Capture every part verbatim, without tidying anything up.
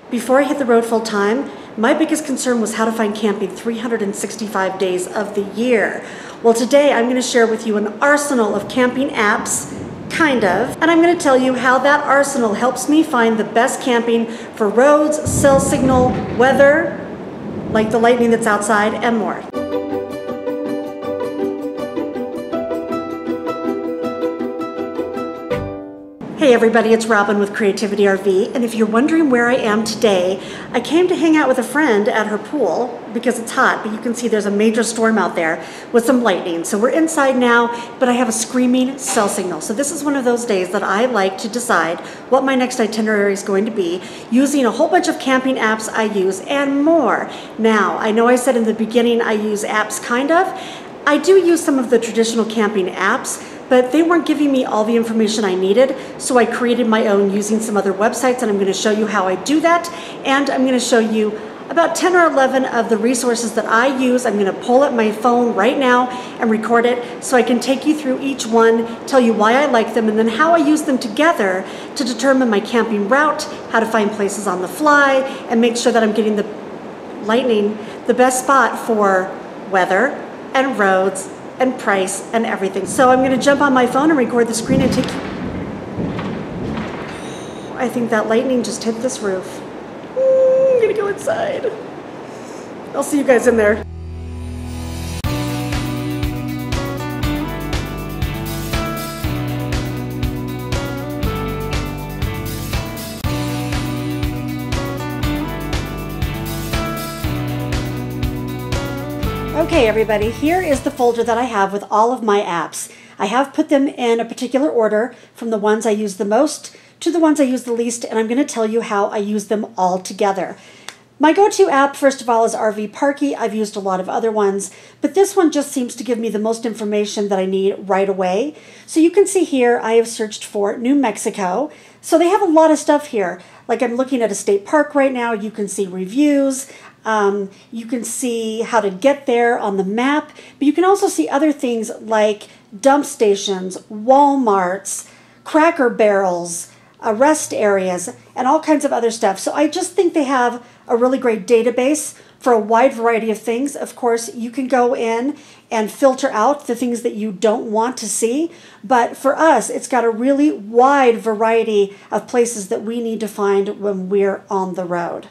Before I hit the road full time, my biggest concern was how to find camping three hundred sixty-five days of the year. Well, today I'm going to share with you an arsenal of camping apps, kind of, and I'm going to tell you how that arsenal helps me find the best camping for roads, cell signal, weather, like the lightning that's outside, and more. Hey everybody, it's Robin with Creativity R V, and if you're wondering where I am today, I came to hang out with a friend at her pool because it's hot, but you can see there's a major storm out there with some lightning. So we're inside now, but I have a screaming cell signal. So this is one of those days that I like to decide what my next itinerary is going to be using a whole bunch of camping apps I use and more. Now, I know I said in the beginning I use apps kind of. I do use some of the traditional camping apps, but they weren't giving me all the information I needed, so I created my own using some other websites, and I'm going to show you how I do that, and I'm going to show you about ten or eleven of the resources that I use. I'm going to pull up my phone right now and record it so I can take you through each one, tell you why I like them, and then how I use them together to determine my camping route, how to find places on the fly, and make sure that I'm getting the lightning, the best spot for weather and roads and price and everything. So I'm going to jump on my phone and record the screen and take you. I think that lightning just hit this roof. Mm, I'm going to go inside. I'll see you guys in there. Okay everybody, here is the folder that I have with all of my apps. I have put them in a particular order from the ones I use the most to the ones I use the least, and I'm going to tell you how I use them all together. My go-to app, first of all, is R V Parky. I've used a lot of other ones, but this one just seems to give me the most information that I need right away. So you can see here I have searched for New Mexico. So they have a lot of stuff here. Like I'm looking at a state park right now. You can see reviews. Um, you can see how to get there on the map, but you can also see other things like dump stations, Walmarts, Cracker Barrels, uh, rest areas, and all kinds of other stuff. So I just think they have a really great database for a wide variety of things. Of course, you can go in and filter out the things that you don't want to see, but for us, it's got a really wide variety of places that we need to find when we're on the road.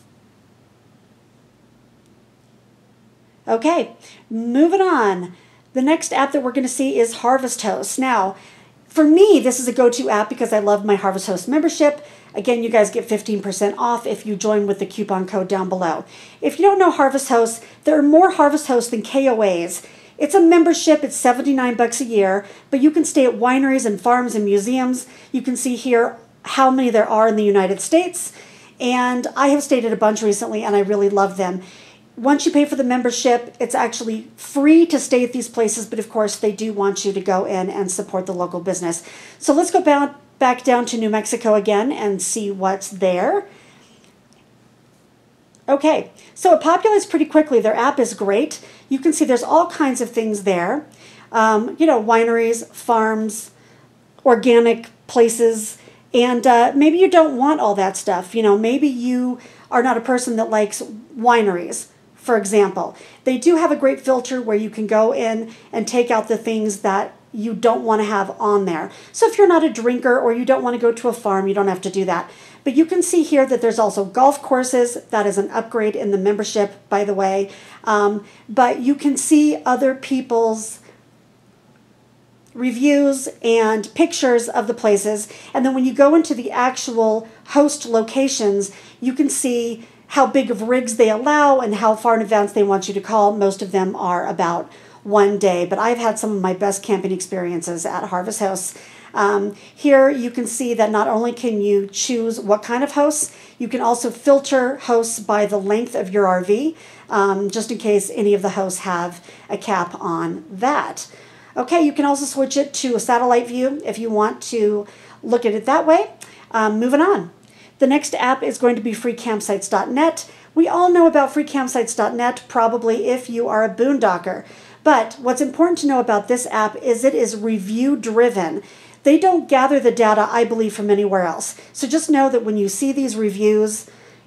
Okay, moving on. The next app that we're going to see is Harvest Host. Now, for me, this is a go-to app because I love my Harvest Host membership. Again, you guys get fifteen percent off if you join with the coupon code down below. If you don't know Harvest Host, there are more Harvest Hosts than K O As. It's a membership. It's seventy-nine bucks a year, but you can stay at wineries and farms and museums. You can see here how many there are in the United States, and I have stayed at a bunch recently, and I really love them. Once you pay for the membership, it's actually free to stay at these places, but of course they do want you to go in and support the local business. So let's go back, back down to New Mexico again and see what's there. Okay, so it populates pretty quickly. Their app is great. You can see there's all kinds of things there. Um, you know, wineries, farms, organic places, and uh, maybe you don't want all that stuff. You know, maybe you are not a person that likes wineries. For example, they do have a great filter where you can go in and take out the things that you don't want to have on there. So if you're not a drinker or you don't want to go to a farm, you don't have to do that. But you can see here that there's also golf courses. That is an upgrade in the membership, by the way. Um, but you can see other people's reviews and pictures of the places. And then when you go into the actual host locations, you can see how big of rigs they allow and how far in advance they want you to call. Most of them are about one day, but I've had some of my best camping experiences at Harvest Hosts. Um, here you can see that not only can you choose what kind of hosts, you can also filter hosts by the length of your R V, um, just in case any of the hosts have a cap on that. Okay, you can also switch it to a satellite view if you want to look at it that way. Um, moving on. The next app is going to be free campsites dot net. We all know about free campsites dot net, probably if you are a boondocker. But what's important to know about this app is it is review driven. They don't gather the data, I believe, from anywhere else. So just know that when you see these reviews,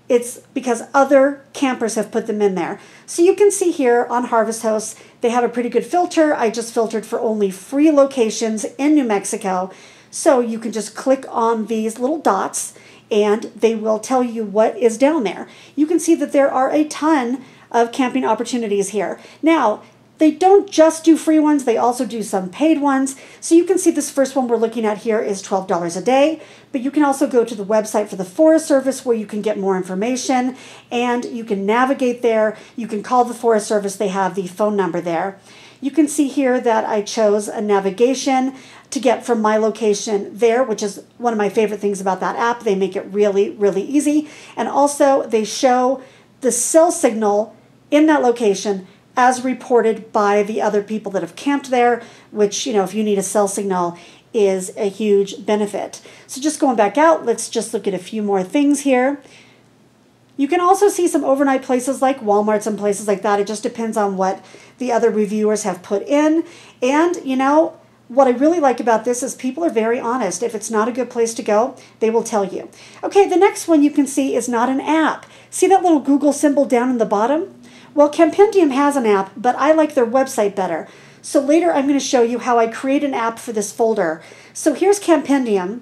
It's because other campers have put them in there. So you can see here on Harvest Hosts, they have a pretty good filter. I just filtered for only free locations in New Mexico. So you can just click on these little dots and they will tell you what is down there. You can see that there are a ton of camping opportunities here. Now, they don't just do free ones, they also do some paid ones. So you can see this first one we're looking at here is twelve dollars a day, but you can also go to the website for the Forest Service where you can get more information and you can navigate there. You can call the Forest Service, they have the phone number there. You can see here that I chose a navigation to get from my location there, which is one of my favorite things about that app. They make it really, really easy. And also they show the cell signal in that location as reported by the other people that have camped there, which, you know, if you need a cell signal is a huge benefit. So just going back out, let's just look at a few more things here. You can also see some overnight places like Walmarts and places like that. It just depends on what the other reviewers have put in. And, you know, what I really like about this is people are very honest. If it's not a good place to go, they will tell you. Okay, the next one you can see is not an app. See that little Google symbol down in the bottom? Well, Campendium has an app, but I like their website better. So later I'm going to show you how I create an app for this folder. So here's Campendium.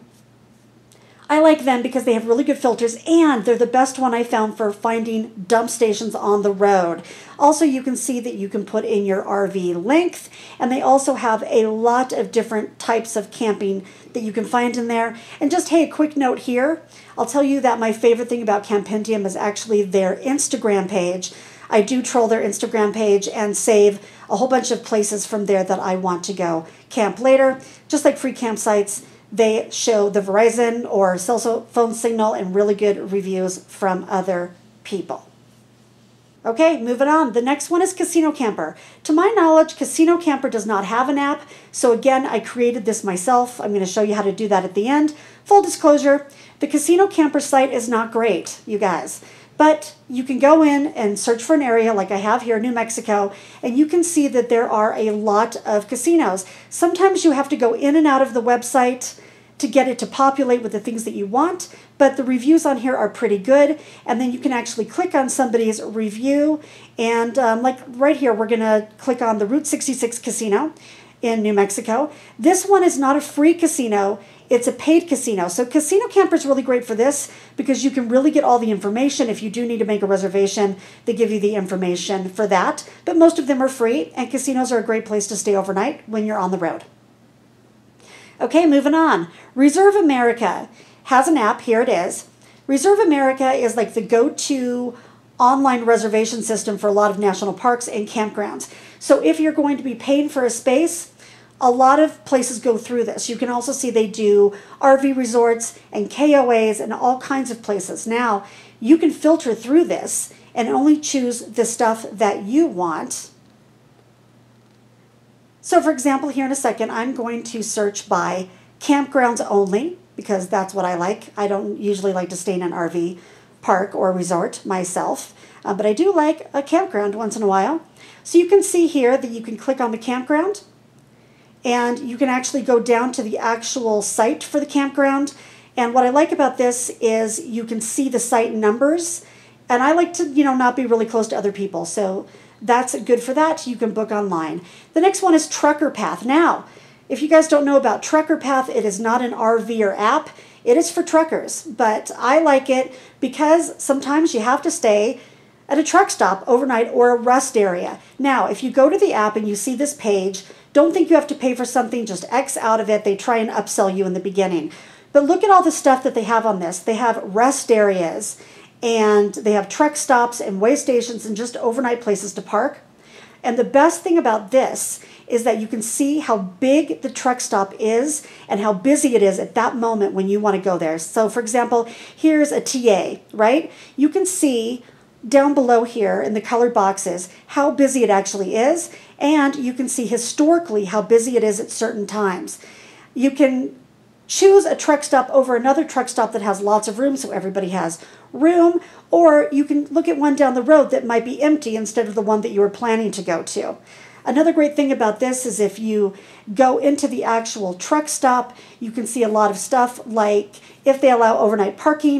I like them because they have really good filters and they're the best one I found for finding dump stations on the road. Also, you can see that you can put in your R V length, and they also have a lot of different types of camping that you can find in there. And just, hey, a quick note here. I'll tell you that my favorite thing about Campendium is actually their Instagram page. I do troll their Instagram page and save a whole bunch of places from there that I want to go camp later. Just like free campsites, they show the Verizon or cell phone signal and really good reviews from other people. Okay, moving on. The next one is Casino Camper. To my knowledge, Casino Camper does not have an app. So again, I created this myself. I'm going to show you how to do that at the end. Full disclosure, the Casino Camper site is not great, you guys. But you can go in and search for an area like I have here in New Mexico, and you can see that there are a lot of casinos. Sometimes you have to go in and out of the website to get it to populate with the things that you want, but the reviews on here are pretty good, and then you can actually click on somebody's review, and um, like right here, we're going to click on the Route sixty-six Casino in New Mexico. This one is not a free casino. It's a paid casino. So Casino Camper is really great for this because you can really get all the information. If you do need to make a reservation, they give you the information for that. But most of them are free, and casinos are a great place to stay overnight when you're on the road. Okay, moving on. Reserve America has an app. Here it is. Reserve America is like the go-to online reservation system for a lot of national parks and campgrounds. So if you're going to be paying for a space, a lot of places go through this. You can also see they do R V resorts and K O As and all kinds of places. Now, you can filter through this and only choose the stuff that you want. So for example, here in a second, I'm going to search by campgrounds only because that's what I like. I don't usually like to stay in an R V park or resort myself, uh, but I do like a campground once in a while. So you can see here that you can click on the campground, and you can actually go down to the actual site for the campground. And what I like about this is you can see the site numbers. And I like to, you know, not be really close to other people. So that's good for that. You can book online. The next one is Trucker Path. Now, if you guys don't know about Trucker Path, it is not an R V or app. It is for truckers. But I like it because sometimes you have to stay at a truck stop overnight or a rest area. Now, if you go to the app and you see this page, don't think you have to pay for something, just X out of it. They try and upsell you in the beginning. But look at all the stuff that they have on this. They have rest areas, and they have truck stops and way stations and just overnight places to park. And the best thing about this is that you can see how big the truck stop is and how busy it is at that moment when you want to go there. So for example, here's a T A, right? You can see down below here in the colored boxes how busy it actually is, and you can see historically how busy it is at certain times. You can choose a truck stop over another truck stop that has lots of room so everybody has room, or you can look at one down the road that might be empty instead of the one that you were planning to go to. Another great thing about this is if you go into the actual truck stop, you can see a lot of stuff like if they allow overnight parking.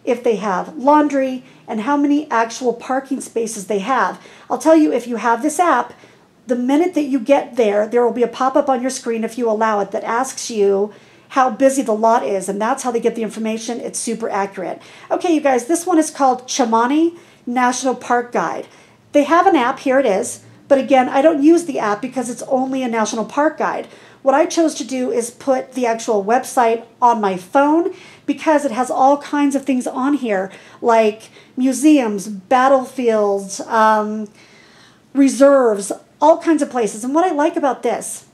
if they have laundry, and how many actual parking spaces they have. I'll tell you, if you have this app, the minute that you get there, there will be a pop-up on your screen if you allow it that asks you how busy the lot is, and that's how they get the information. It's super accurate. Okay, you guys, this one is called Chamani National Park Guide. They have an app, here it is, but again, I don't use the app because it's only a national park guide. What I chose to do is put the actual website on my phone because it has all kinds of things on here, like museums, battlefields, um, reserves, all kinds of places. And what I like about this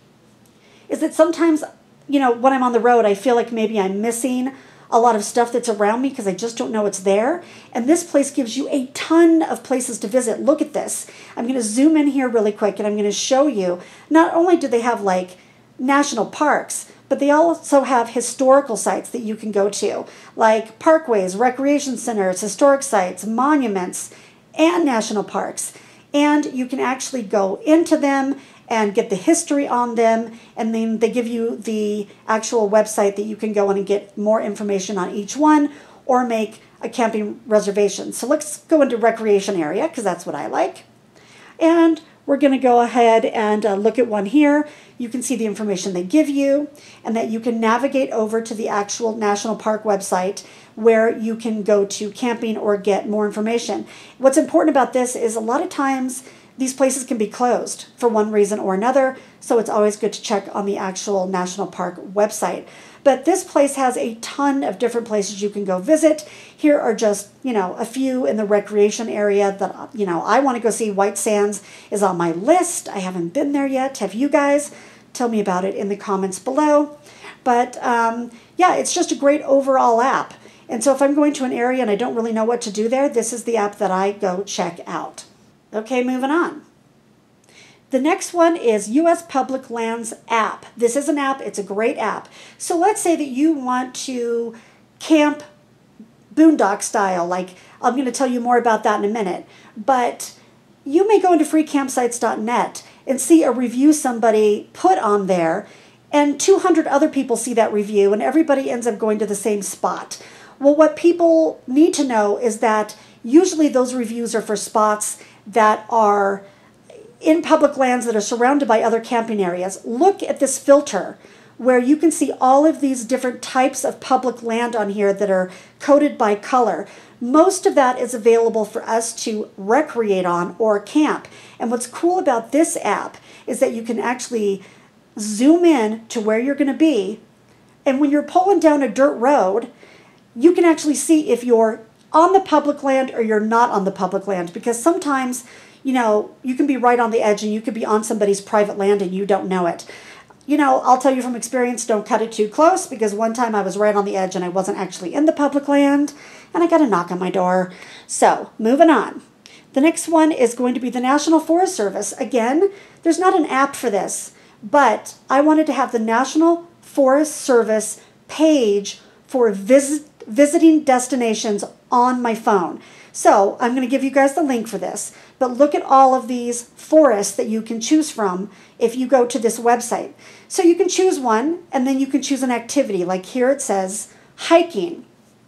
is that sometimes, you know, when I'm on the road, I feel like maybe I'm missing a lot of stuff that's around me because I just don't know it's there. And this place gives you a ton of places to visit. Look at this. I'm going to zoom in here really quick and I'm going to show you, not only do they have like national parks, but they also have historical sites that you can go to, like parkways, recreation centers, historic sites, monuments, and national parks. And you can actually go into them and get the history on them, and then they give you the actual website that you can go in and get more information on each one or make a camping reservation. So let's go into recreation area because that's what I like. And we're going to go ahead and uh, look at one here. You can see the information they give you and that you can navigate over to the actual national park website where you can go to camping or get more information. What's important about this is a lot of times these places can be closed for one reason or another, so it's always good to check on the actual national park website. But this place has a ton of different places you can go visit. Here are just, you know, a few in the recreation area that, you know, I want to go see. White Sands is on my list. I haven't been there yet. Have you guys? Tell me about it in the comments below. But um, yeah, it's just a great overall app. And so if I'm going to an area and I don't really know what to do there, this is the app that I go check out. Okay, moving on. The next one is U S Public Lands app. This is an app. It's a great app. So let's say that you want to camp boondock style. Like, I'm going to tell you more about that in a minute. But you may go into free campsites dot net and see a review somebody put on there, and two hundred other people see that review, and everybody ends up going to the same spot. Well, what people need to know is that usually those reviews are for spots that are in public lands that are surrounded by other camping areas. Look at this filter where you can see all of these different types of public land on here that are coded by color. Most of that is available for us to recreate on or camp. And what's cool about this app is that you can actually zoom in to where you're going to be. And when you're pulling down a dirt road, you can actually see if you're on the public land or you're not on the public land, because sometimes, you know, you can be right on the edge and you could be on somebody's private land and you don't know it. You know, I'll tell you from experience, don't cut it too close, because one time I was right on the edge and I wasn't actually in the public land and I got a knock on my door. So, moving on. The next one is going to be the National Forest Service. Again, there's not an app for this, but I wanted to have the National Forest Service page for visit visiting destinations on my phone. So I'm going to give you guys the link for this, but look at all of these forests that you can choose from if you go to this website. So you can choose one, and then you can choose an activity. Like here it says hiking.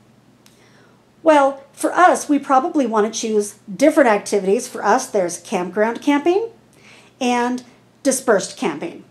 Well, for us, we probably want to choose different activities. For us, there's campground camping and dispersed camping.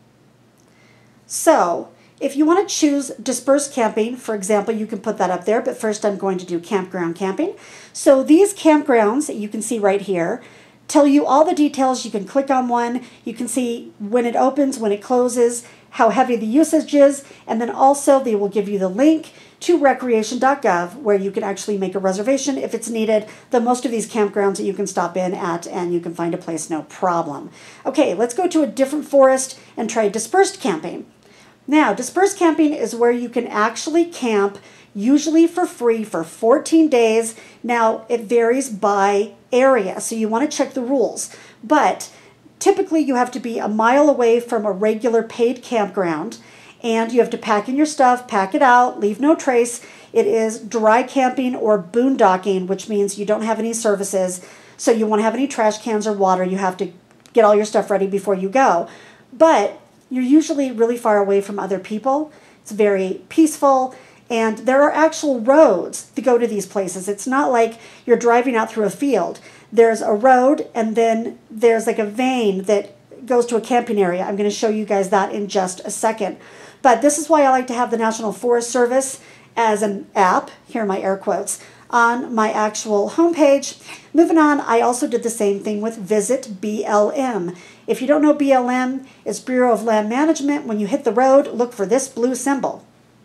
So if you want to choose dispersed camping, for example, you can put that up there, but first I'm going to do campground camping. So these campgrounds that you can see right here tell you all the details. You can click on one, you can see when it opens, when it closes, how heavy the usage is, and then also they will give you the link to recreation dot gov where you can actually make a reservation if it's needed. Though most of these campgrounds that you can stop in at and you can find a place no problem. Okay, let's go to a different forest and try dispersed camping. Now, dispersed camping is where you can actually camp, usually for free, for fourteen days. Now, it varies by area, so you want to check the rules. But typically, you have to be a mile away from a regular paid campground, and you have to pack in your stuff, pack it out, leave no trace. It is dry camping or boondocking, which means you don't have any services, so you won't have any trash cans or water. You have to get all your stuff ready before you go. But you're usually really far away from other people. It's very peaceful, And there are actual roads to go to these places. It's not like you're driving out through a field. There's a road, and then there's like a vein that goes to a camping area. I'm going to show you guys that in just a second. But this is why I like to have the National Forest Service as an app, here are my air quotes, on my actual homepage. Moving on, I also did the same thing with Visit B L M. If you don't know B L M, it's Bureau of Land Management. When you hit the road, look for this blue symbol.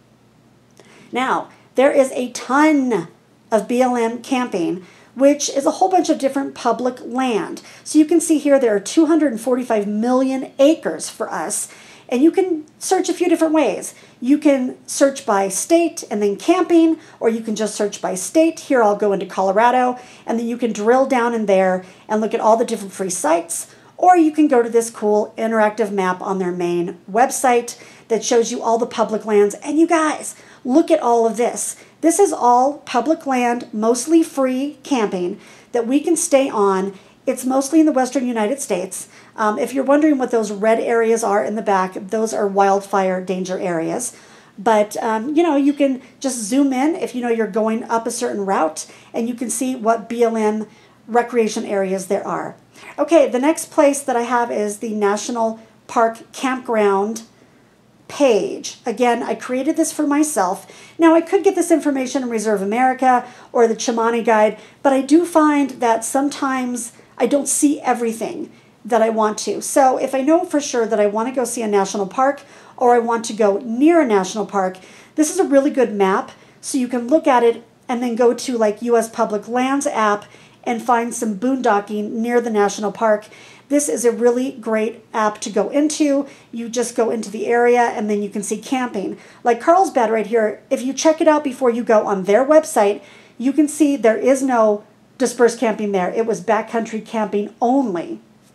Now, there is a ton of B L M camping, which is a whole bunch of different public land. So you can see here there are two hundred forty-five million acres for us, and you can search a few different ways. You can search by state and then camping, or you can just search by state. Here I'll go into Colorado, and then you can drill down in there and look at all the different free sites, or you can go to this cool interactive map on their main website that shows you all the public lands. And you guys, look at all of this. This is all public land, mostly free camping that we can stay on. It's mostly in the western United States. Um, if you're wondering what those red areas are in the back, those are wildfire danger areas. But, um, you know, you can just zoom in if you know you're going up a certain route, and you can see what B L M recreation areas there are. Okay, the next place that I have is the National Park Campground page. Again, I created this for myself. Now, I could get this information in Reserve America or the Chimani Guide, but I do find that sometimes I don't see everything that I want to. So if I know for sure that I want to go see a national park, or I want to go near a national park, this is a really good map. So you can look at it and then go to like U S Public Lands app and find some boondocking near the national park. This is a really great app to go into. You just go into the area and then you can see camping. Like Carlsbad right here, if you check it out before you go on their website, you can see there is no dispersed camping there. It was backcountry camping only.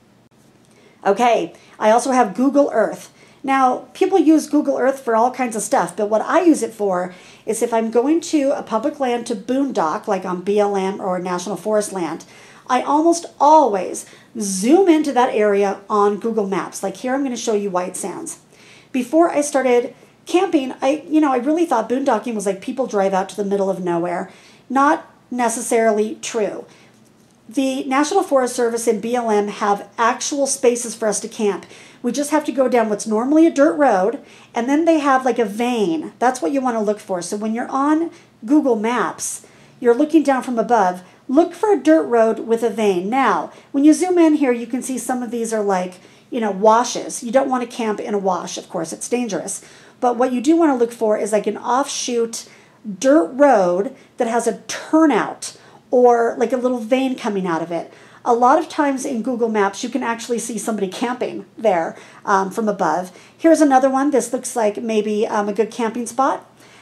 Okay, I also have Google Earth. Now, people use Google Earth for all kinds of stuff, but what I use it for is if I'm going to a public land to boondock, like on B L M or National Forest land, I almost always zoom into that area on Google Maps. Like here, I'm going to show you White Sands. Before I started camping, I, you know, I really thought boondocking was like people drive out to the middle of nowhere. Not necessarily true. The National Forest Service and B L M have actual spaces for us to camp. We just have to go down what's normally a dirt road, and then they have like a vein. That's what you want to look for. So when you're on Google Maps, you're looking down from above, look for a dirt road with a vein. Now, when you zoom in here, you can see some of these are like, you know, washes. You don't want to camp in a wash, of course, it's dangerous. But what you do want to look for is like an offshoot dirt road that has a turnout or like a little vein coming out of it. A lot of times in Google Maps, you can actually see somebody camping there um, from above. Here's another one. This looks like maybe um, a good camping spot.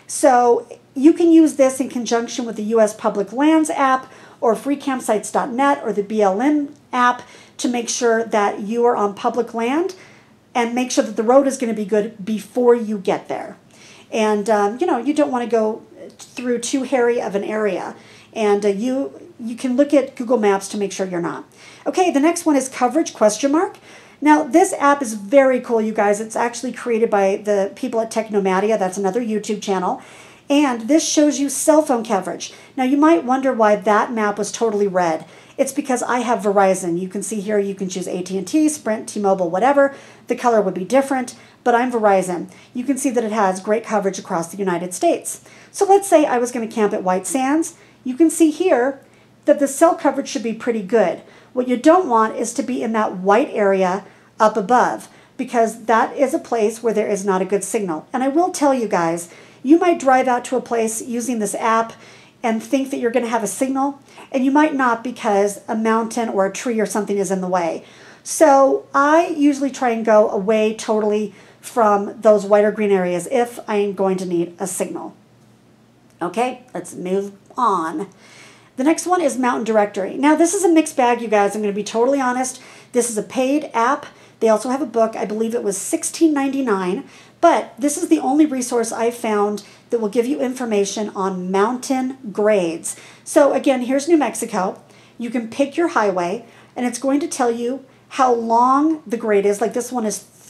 So you can use this in conjunction with the U S Public Lands app or free campsites dot net or the B L M app to make sure that you are on public land and make sure that the road is going to be good before you get there. And, um, you know, you don't want to go through too hairy of an area. And uh, you you can look at Google Maps to make sure you're not. Okay, the next one is Coverage question mark. Now, this app is very cool, you guys. It's actually created by the people at Technomadia. That's another YouTube channel. And this shows you cell phone coverage. Now, you might wonder why that map was totally red. It's because I have Verizon. You can see here you can choose A T and T, Sprint, T-Mobile, whatever. The color would be different, but I'm Verizon. You can see that it has great coverage across the United States. So let's say I was going to camp at White Sands. You can see here that the cell coverage should be pretty good. What you don't want is to be in that white area up above, because that is a place where there is not a good signal. And I will tell you guys, you might drive out to a place using this app and think that you're going to have a signal, and you might not because a mountain or a tree or something is in the way. So I usually try and go away totally from those white or green areas if I am going to need a signal. Okay, let's move on. The next one is Mountain Directory. Now, this is a mixed bag, you guys. I'm going to be totally honest. This is a paid app. They also have a book. I believe it was sixteen ninety-nine. But this is the only resource I've found that will give you information on mountain grades. So again, here's New Mexico. You can pick your highway, and it's going to tell you how long the grade is. Like this one is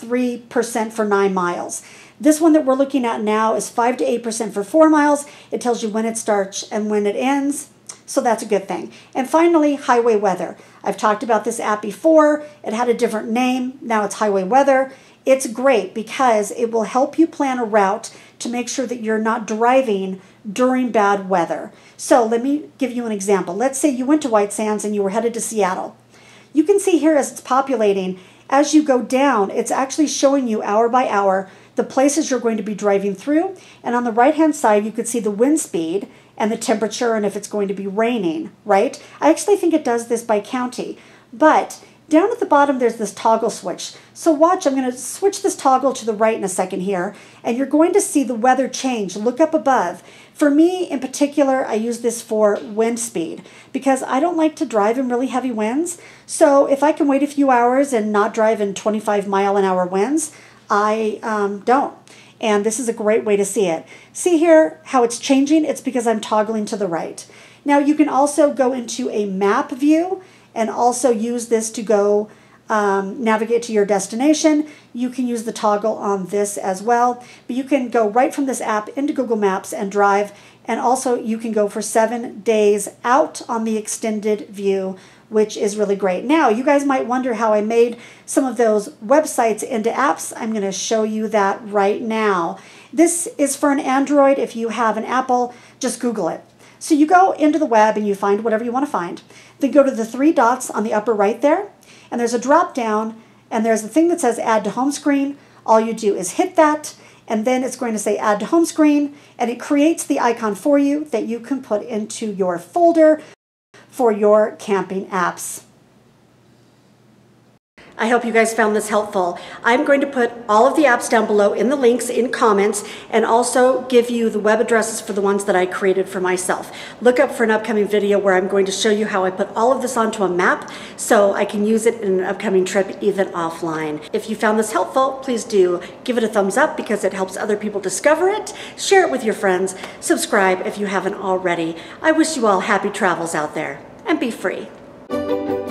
three percent for nine miles. This one that we're looking at now is five to eight percent for four miles. It tells you when it starts and when it ends. So that's a good thing. And finally, highway weather. I've talked about this app before. It had a different name. Now it's highway weather. It's great because it will help you plan a route to make sure that you're not driving during bad weather. So let me give you an example. Let's say you went to White Sands and you were headed to Seattle. You can see here as it's populating, as you go down, it's actually showing you hour by hour the places you're going to be driving through. And on the right-hand side, you could see the wind speed and the temperature and if it's going to be raining, right? I actually think it does this by county. But down at the bottom, there's this toggle switch. So watch, I'm going to switch this toggle to the right in a second here, and you're going to see the weather change. Look up above. For me, in particular, I use this for wind speed because I don't like to drive in really heavy winds. So if I can wait a few hours and not drive in twenty-five mile an hour winds, I um, don't. And this is a great way to see it. See here how it's changing? It's because I'm toggling to the right. Now you can also go into a map view and also use this to go um, navigate to your destination. You can use the toggle on this as well, but you can go right from this app into Google Maps and drive, and also you can go for seven days out on the extended view, which is really great. Now, you guys might wonder how I made some of those websites into apps. I'm going to show you that right now. This is for an Android. If you have an Apple, just Google it. So you go into the web and you find whatever you want to find. Then go to the three dots on the upper right there, and there's a drop down, and there's a thing that says Add to Home Screen. All you do is hit that, and then it's going to say Add to Home Screen, and it creates the icon for you that you can put into your folder for your camping apps. I hope you guys found this helpful. I'm going to put all of the apps down below in the links in comments and also give you the web addresses for the ones that I created for myself. Look up for an upcoming video where I'm going to show you how I put all of this onto a map so I can use it in an upcoming trip even offline. If you found this helpful, please do give it a thumbs up because it helps other people discover it. Share it with your friends. Subscribe if you haven't already. I wish you all happy travels out there and be free.